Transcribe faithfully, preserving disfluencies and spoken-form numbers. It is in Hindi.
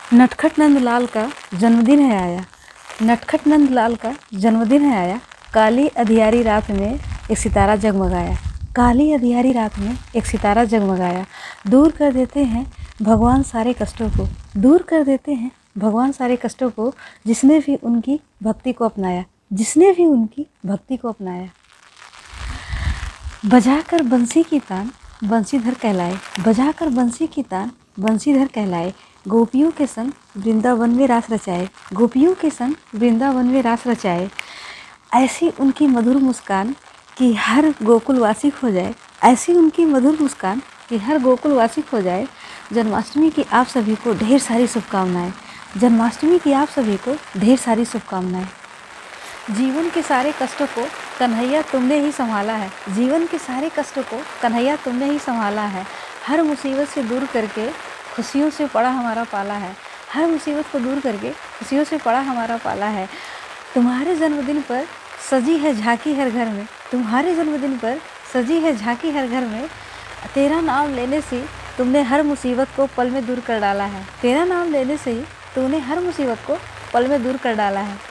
नटखट नंदलाल का जन्मदिन है आया, नटखट नंदलाल का जन्मदिन है आया। काली अंधियारी रात में एक सितारा जगमगाया, काली अंधियारी रात में एक सितारा जगमगाया। दूर कर देते हैं भगवान सारे कष्टों को, दूर कर देते हैं भगवान सारे कष्टों को, जिसने भी उनकी भक्ति को अपनाया, जिसने भी उनकी भक्ति को अपनाया। बजाकर बंसी की तान बंसीधर कहलाए, बजाकर बंसी की तान बंसीधर कहलाए। गोपियों के संग वृंदावन में रास रचाए, गोपियों के संग वृंदावन में रास रचाए। ऐसी उनकी मधुर मुस्कान कि हर गोकुलवासी खो जाए, ऐसी उनकी मधुर मुस्कान कि हर गोकुलवासी खो जाए। जन्माष्टमी की आप सभी को ढेर सारी शुभकामनाएं, जन्माष्टमी की आप सभी को ढेर सारी शुभकामनाएं। जीवन के सारे कष्टों को कन्हैया तुमने ही संभाला है, जीवन के सारे कष्टों को कन्हैया तुमने ही संभाला है। हर मुसीबत से दूर करके खुशियों से पड़ा हमारा पाला है, हर मुसीबत को दूर करके खुशियों से पड़ा हमारा पाला है। तुम्हारे जन्मदिन पर सजी है झांकी हर घर में, तुम्हारे जन्मदिन पर सजी है झांकी हर घर में। तेरा नाम लेने से तुमने हर मुसीबत को पल में दूर कर डाला है, तेरा नाम लेने से ही तुमने हर मुसीबत को पल में दूर कर डाला है।